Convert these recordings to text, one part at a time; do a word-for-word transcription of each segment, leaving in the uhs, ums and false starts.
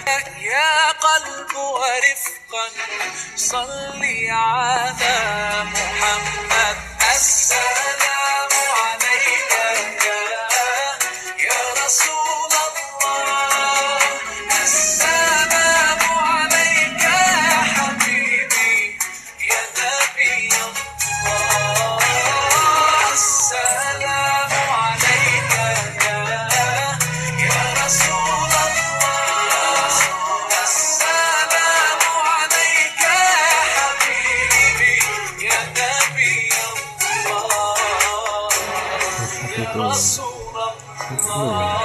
يا قلب ورفقا صلي على محمد. السلام عليك يا رسول الله، السلام عليك يا حبيبي يا نبي الله، السلام عليك يا رسول الله، السلام عليك يا حبيبي يا نبي الله يا رسول الله.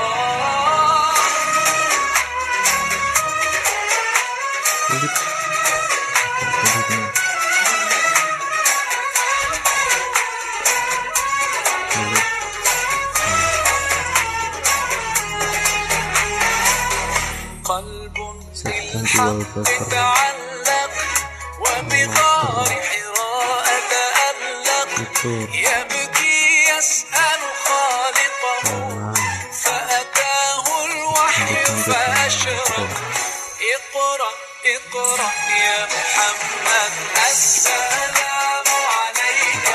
قلب بالحق تعلق وبغار حراء تألق، يبكي يسأل خالقه فأتاه الوحي فأشرق. اقرأ اقرأ يا محمد. السلام عليك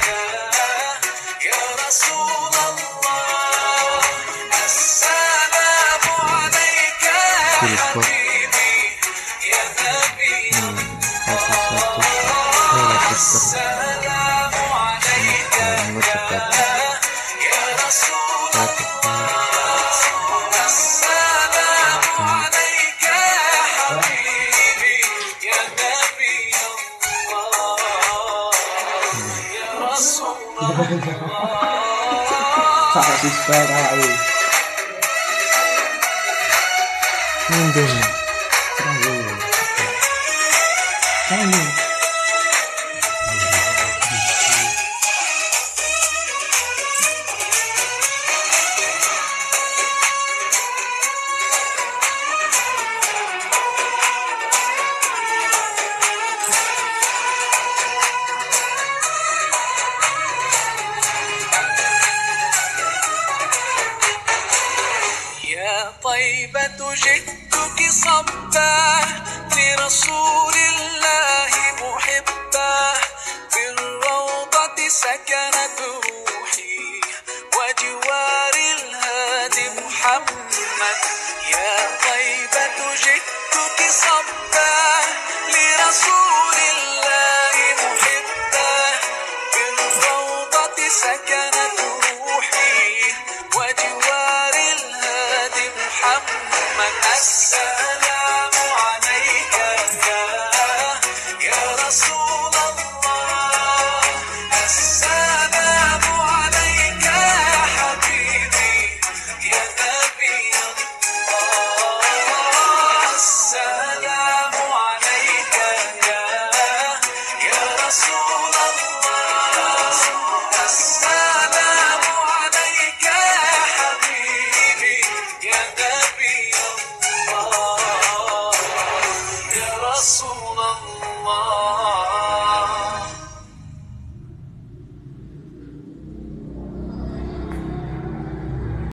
يا رسول الله، السلام عليك يا حبيبي يا نبي الله، السلام عليك يا رسول الله، السلام عليك يا حبيبي يا نبي الله يا رسول الله. يا طيبة جئتك صبا لرسول الله محبا، بالروضة سكنت روحي وجوار الهادي محمد. يا طيبة جئتك صبا لرسول الله محبا، بالروضة سكنت روحي وجوار الهادي محمد. السلام